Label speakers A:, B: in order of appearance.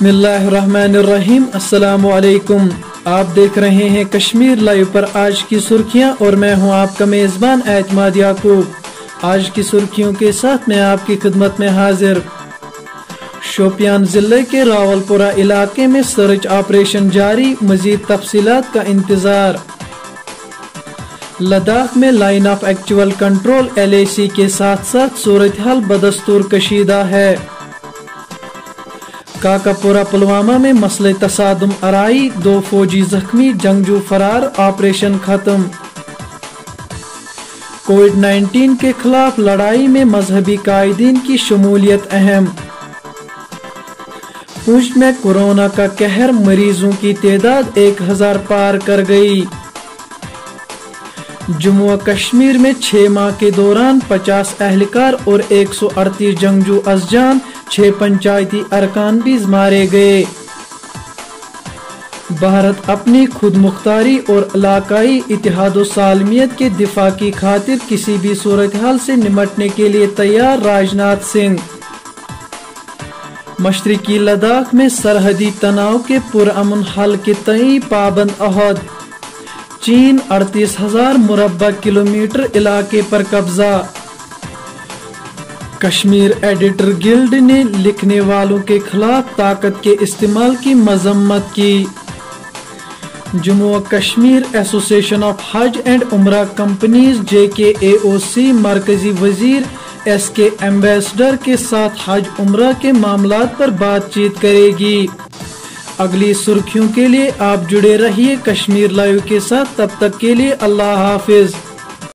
A: बिस्मिल्लाहिर्रहमानिर्रहीम। अस्सलामु अलैकुम। आप देख रहे हैं कश्मीर लाइव पर आज की सुर्खियां और मैं हूं आपका मेज़बान एतमाद याकूब। आज की सुर्खियों के साथ मैं आपकी खिदमत में हाजिर। शोपियान जिले के रावलपुरा इलाके में सर्च ऑपरेशन जारी, मजीद तफसीलात का इंतजार। लद्दाख में line of actual control LAC के साथ साथ सूरत हाल बदस्तूर कशीदा है। काकापुरा पुलवामा में मसले तसादुम आराई, 2 फौजी जख्मी, जंगजू फरार, ऑपरेशन खत्म। कोविड-19 के खिलाफ लड़ाई में मजहबी कायदीन की शमूलियत अहम। पूंछ में कोरोना का कहर, मरीजों की तादाद 1000 पार कर गई। जम्मू व कश्मीर में 6 माह के दौरान 50 एहलकार और 138 जंगजू अज़जान, 6 पंचायती अरकान भी मारे गए। भारत अपनी खुद मुख्तारी और इलाकाई इत्तेहादो सालमियत के दिफा की खातिर किसी भी सूरत हाल से निमटने के लिए तैयार, राजनाथ सिंह। मशरिकी लद्दाख में सरहदी तनाव के पुरअमन हल के तई पाबंद अहद। चीन 38,000 मुरब्बा किलोमीटर इलाके पर कब्जा। कश्मीर एडिटर गिल्ड ने लिखने वालों के खिलाफ ताकत के इस्तेमाल की मजम्मत की। जम्मू व कश्मीर एसोसिएशन ऑफ हज एंड उम्रा कंपनीज JKAOC मरकजी वजीर SK एम्बेसडर के साथ हज उम्रा के मामलात पर बातचीत करेगी। अगली सुर्खियों के लिए आप जुड़े रहिए कश्मीर लाइव के साथ। तब तक के लिए अल्लाह हाफिज।